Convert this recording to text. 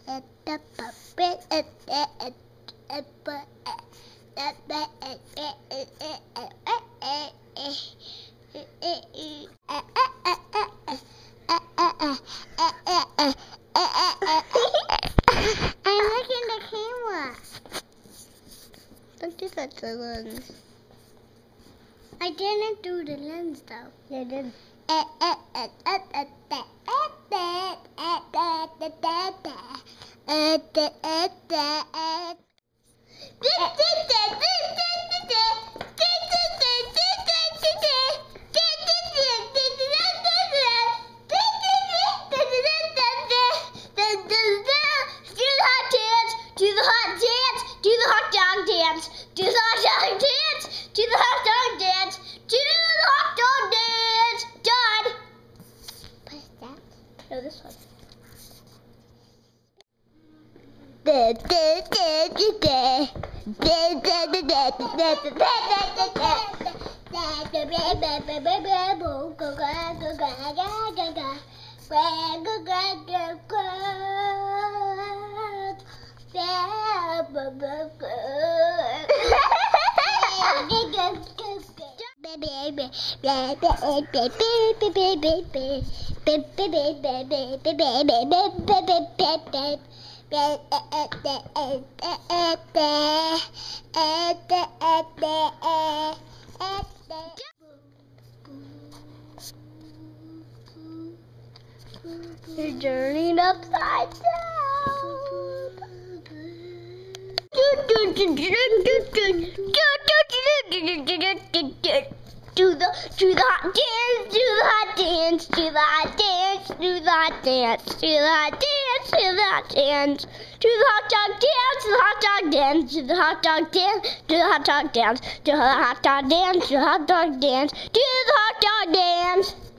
looking at the camera. Don't do that to the lens. I didn't do the lens though. Yeah, I did. Do the hot dance, do the hot dog dance, do the hot dog dance, do the hot dog dance, do the hot dog dance. Done. Press that. No, this one. You're turning upside down. Do the hot dance, do the hot dance, do the hot dance, do the hot dance, do the hot dance, do the hot dance, do the hot dog dance, do the hot dog dance, do the hot dog dance, do the hot dog dance, do the hot dog dance, do the hot dog dance, do the hot dog dance.